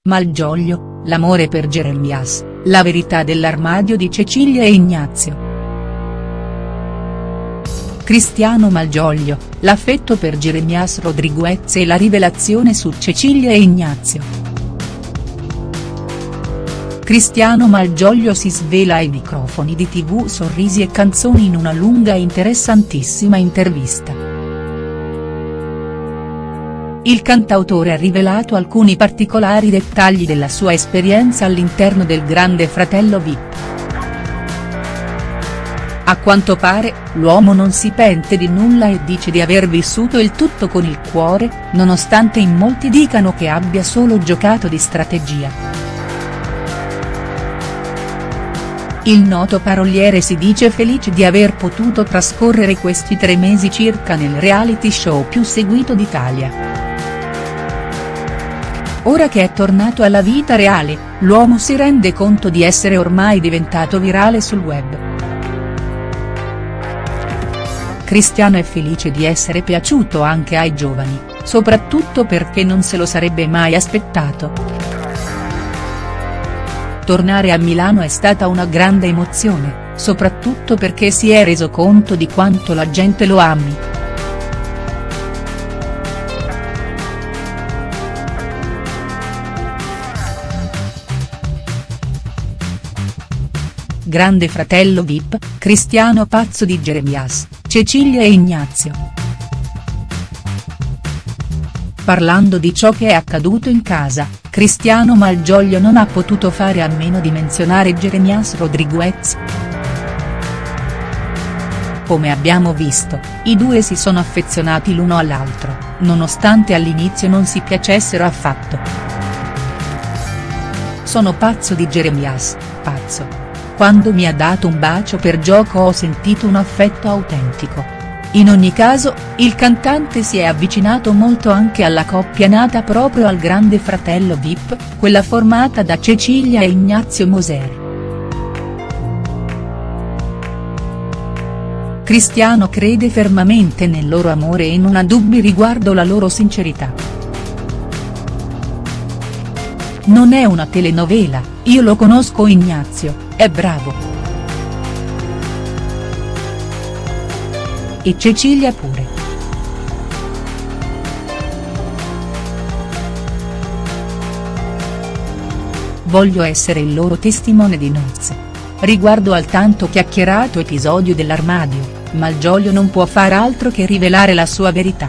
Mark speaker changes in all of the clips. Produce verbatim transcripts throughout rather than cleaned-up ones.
Speaker 1: Malgioglio, l'amore per Jeremías, la verità dell'armadio di Cecilia e Ignazio. Cristiano Malgioglio, l'affetto per Jeremías Rodríguez e la rivelazione su Cecilia e Ignazio. Cristiano Malgioglio si svela ai microfoni di tivù, sorrisi e canzoni in una lunga e interessantissima intervista. Il cantautore ha rivelato alcuni particolari dettagli della sua esperienza all'interno del Grande Fratello V I P. A quanto pare, l'uomo non si pente di nulla e dice di aver vissuto il tutto con il cuore, nonostante in molti dicano che abbia solo giocato di strategia. Il noto paroliere si dice felice di aver potuto trascorrere questi tre mesi circa nel reality show più seguito d'Italia. Ora che è tornato alla vita reale, l'uomo si rende conto di essere ormai diventato virale sul web. Cristiano è felice di essere piaciuto anche ai giovani, soprattutto perché non se lo sarebbe mai aspettato. Tornare a Milano è stata una grande emozione, soprattutto perché si è reso conto di quanto la gente lo ami. Grande Fratello V I P, Cristiano pazzo di Jeremías, Cecilia e Ignazio. Parlando di ciò che è accaduto in casa, Cristiano Malgioglio non ha potuto fare a meno di menzionare Jeremías Rodríguez. Come abbiamo visto, i due si sono affezionati l'uno all'altro, nonostante all'inizio non si piacessero affatto. Sono pazzo di Jeremías, pazzo. Quando mi ha dato un bacio per gioco ho sentito un affetto autentico. In ogni caso, il cantante si è avvicinato molto anche alla coppia nata proprio al Grande Fratello V I P, quella formata da Cecilia e Ignazio Moser. Cristiano crede fermamente nel loro amore e non ha dubbi riguardo la loro sincerità. Non è una telenovela, io lo conosco Ignazio, è bravo. E Cecilia pure. Voglio essere il loro testimone di nozze. Riguardo al tanto chiacchierato episodio dell'armadio, Malgioglio non può far altro che rivelare la sua verità.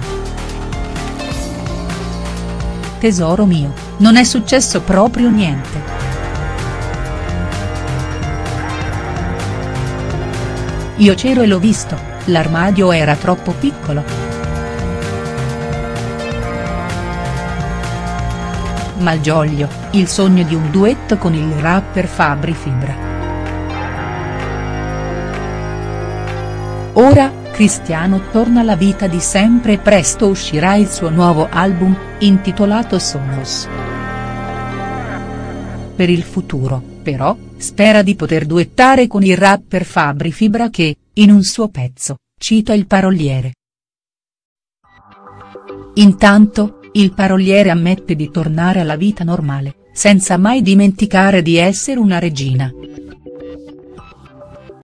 Speaker 1: Tesoro mio, non è successo proprio niente. Io c'ero e l'ho visto, l'armadio era troppo piccolo. Malgioglio, il sogno di un duetto con il rapper Fabri Fibra. Ora, Cristiano torna alla vita di sempre e presto uscirà il suo nuovo album, intitolato Sonos. Per il futuro, però, spera di poter duettare con il rapper Fabri Fibra che, in un suo pezzo, cita il paroliere. Intanto, il paroliere ammette di tornare alla vita normale, senza mai dimenticare di essere una regina.